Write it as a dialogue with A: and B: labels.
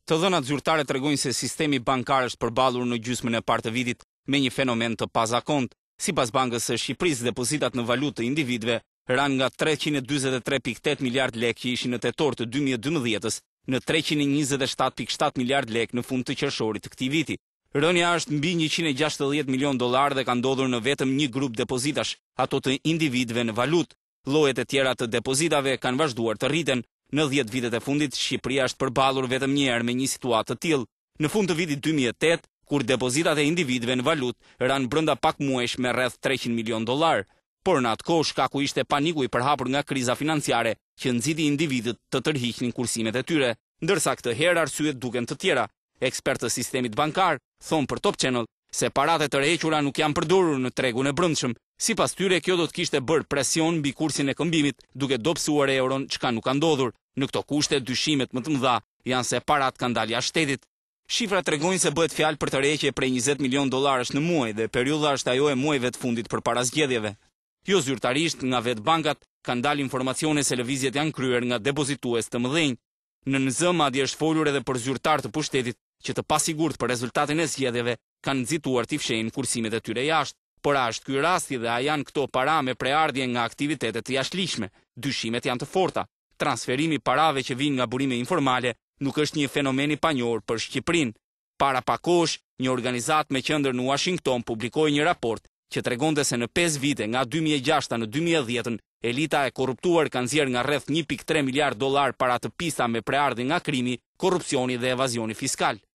A: Të dhënat zyrtare tregojnë se sistemi bankar është përballur në gjysmën e parë të vitit me një fenomen të pazakont. Sipas Bankës së Shqipërisë, depozitat në valutë të individëve ranë nga 343.8 miliard lekë që ishin në tetor të 2012-s në 327.7 miliard lekë në fund të qershorit të këtij viti. Rënja është mbi 160 milion dollar dhe ka ndodhur në vetëm një grup depozitash, ato të individëve në valutë. Llojet e tjera të depozitave kanë vazhduar të rriten. Në 10 vitet e fundit, Shqipëria është përballur vetëm një herë me një situatë të tillë. Në fund të vitit 2008, kur depozitat e individëve në valutë ranë brenda pak muajsh me rreth 300 milion dollar, por në atë kohë shkaku ishte paniku i përhapur nga kriza financiare që nxiti individët të tërhiqnin kursimet e tyre, ndërsa këtë herë arsyet duken të tjera. Ekspertë të sistemit bankar thonë për Top Channel se paratë e tërhequra nuk janë përdorur në tregun e brendshëm. Sipas tyre, kjo do të kishte bërë presion mbi kursin e këmbimit, duke dobësuar euron, çka nuk ka ndodhur. Në këto kushte, dyshimet më të mëdha janë se parat kanë dalë jashtë shtetit. Shifrat tregojnë se bëhet fjalë për tërheqje prej 20 milion dollarësh në muaj dhe periudha është ajo e muajve të fundit përpara zgjedhjeve. Jo zyrtarisht, nga vetë bankat kanë dalë informacione se lëvizjet janë kryer nga depozitues të mëdhenj. Në NZ madje është folur edhe për zyrtar të pushtetit që të pasigurt për rezultatin e zgjedhjeve kanë nxituar t'i fshehin kursimet e tyre jashtë. Por a është ky rasti dhe a janë këto para me preardhje nga aktivitetet të jashtëligjshme? Dyshimet janë të forta. Transferimi parave që vijnë nga burime informale nuk është një fenomen i panjohur për Shqipërinë. Para pak kohësh, një organizatë me qendër në Washington publikoi një raport që tregonte se në 5 vite nga 2006 në 2010 elita e korruptuar ka nxjerrë nga rreth 1.3 miliard dollar para të pista me preardhje nga krimi, korrupsioni dhe evazioni fiskal.